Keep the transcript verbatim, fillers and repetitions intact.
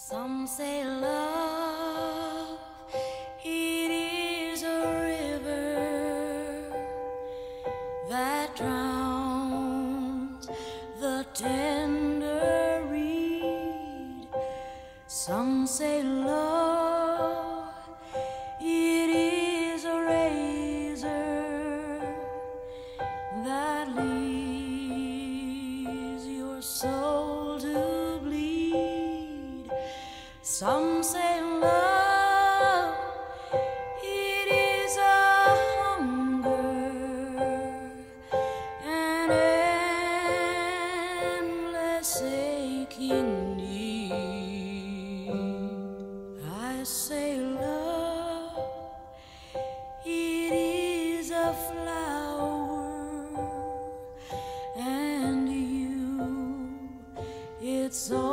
Some say love, it is a river that drowns the tender reed. Some say love, it is a razor that leaves your soul to bleed. Some say love, it is a hunger, an endless aching need. I say love, it is a flower, and you, it's all